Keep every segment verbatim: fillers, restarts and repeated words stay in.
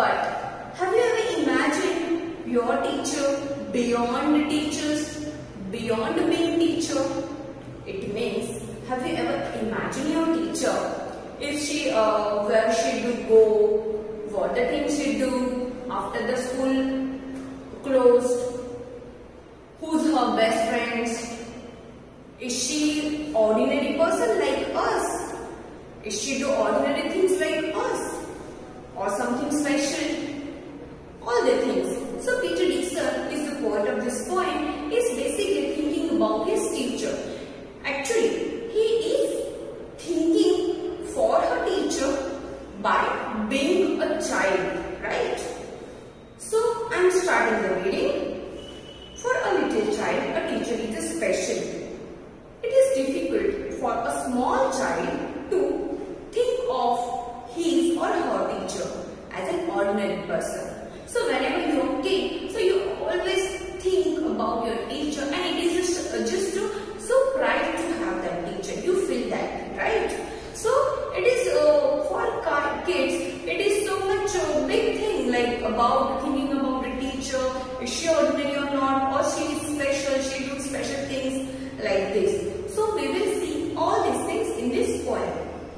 But have you ever imagined your teacher beyond teachers, beyond being teacher? It means, have you ever imagined your teacher? If she, uh, where she do go, what the things she do after the school closed, who's her best friends? Is she ordinary person like us? Is she do ordinary things like us? Or something special? All the things. So Peter Dickson is the poet of this poem, is basically thinking about his teacher. Actually, he is thinking for her teacher by being a child, right? So I am starting the reading. For a little child, a teacher is special. It is difficult for a small child to think of his or her teacher as an ordinary person. So whenever you are a kid, so you always think about your teacher, and it is just, uh, just to, so proud to have that teacher. You feel that, right? So it is uh, for kids, it is so much a uh, big thing, like about thinking about the teacher. Is she ordinary or not? Or she is special, she does special things like this. So we will see all these things in this poem.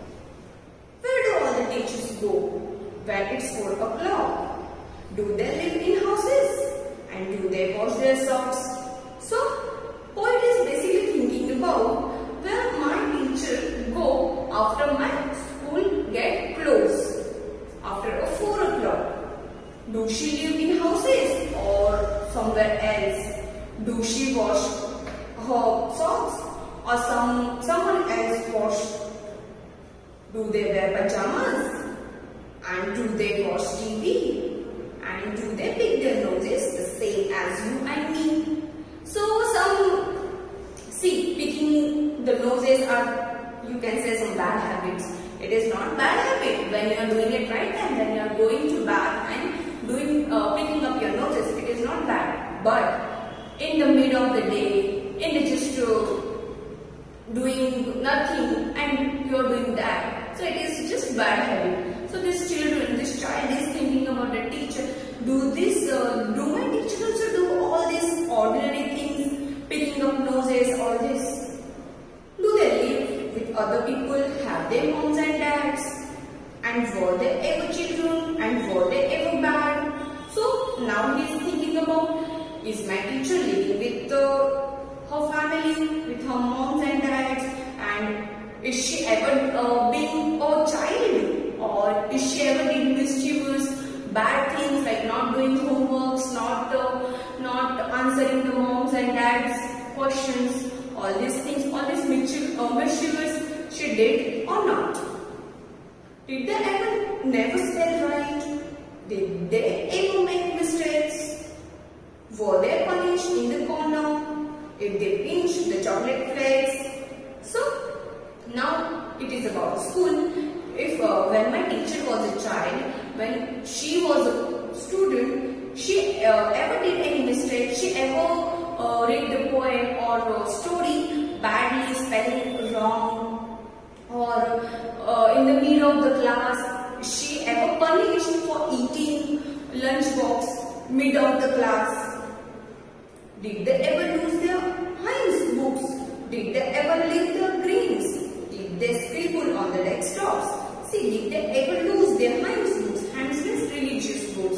Where do all the teachers go when it's four o'clock? Do they live in houses? And do they wash their socks? So, poet is basically thinking about where my teacher go after my school get closed. After a four o'clock. Do she live in houses or somewhere else? Do she wash her socks or some someone else wash? Do they wear pajamas? And do they watch T V? And do they pick their noses the same as you and me? So some, see, picking the noses are, you can say, some bad habits. It is not bad habit when you are doing it right, and then you are going to bath and doing uh, picking up your noses. It is not bad. But in the middle of the day, in the just uh, doing nothing, and you are doing that, so it is just bad habit. So this children, this child is thinking about the teacher. Do this? Uh, do my teacher also do all these ordinary things, picking up noses, all this? Do they live with other people? Have they moms and dads? And were they ever children? And were they ever bad? So now he is thinking about, is my teacher living with uh, her family, with her moms and dads? And is she ever uh, being a child? Or is she ever did mischievous, bad things like not doing homeworks, not uh, not answering the moms and dads questions, all these things, all these mischievous, uh, mischievous she did or not? Did they ever never say right? Did they ever make mistakes? Were they punished in the corner? Did they pinch the chocolate flakes? So now it is about school. If uh, when my teacher was a child, when she was a student, she uh, ever did any mistake, she ever uh, read the poem or uh, story badly, spelling wrong, or uh, in the middle of the class, she ever punished for eating lunch box mid of the class? Did they ever lose their Heinz books? Did they ever leave their greens? Did they scribble on the desktops? See, did they ever lose their Heinz books, Heinz means religious books?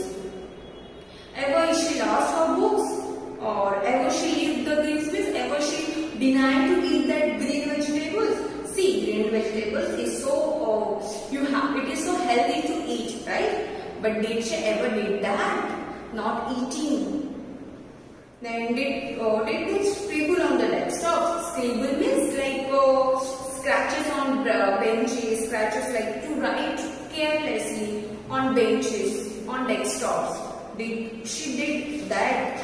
Ever she lost her books? Or ever she lived the greens means ever she denied to eat that green vegetables? See, green vegetables is so, uh, you have, it is so healthy to eat, right? But did she ever did that? Not eating. Then did, uh, did they scribble on the desktop? Scribble means like uh, scratches on uh, benches, scratches like to write carelessly on benches, on desktops. Did she did that?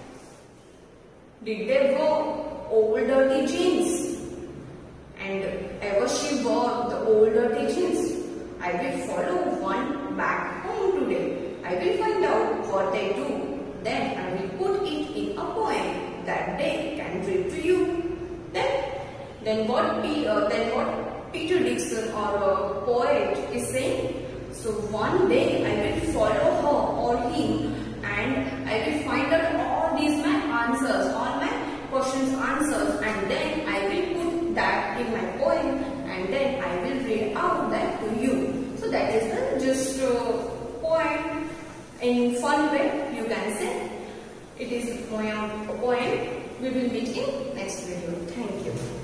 Did they wear old dirty jeans? And ever she wore the old dirty jeans? I will follow one back home today. I will find out what they do. Then I will put it in a poem that they can read to you. Then, then what? P, uh, then what Peter Dickson or a poet is saying? So one day I will follow him, and I will find out all these my answers, all my questions answers, and then I will put that in my poem, and then I will read out that to you. So that is the just uh, poem in fun way you can say. It is a poem. We will meet in next video. Thank you.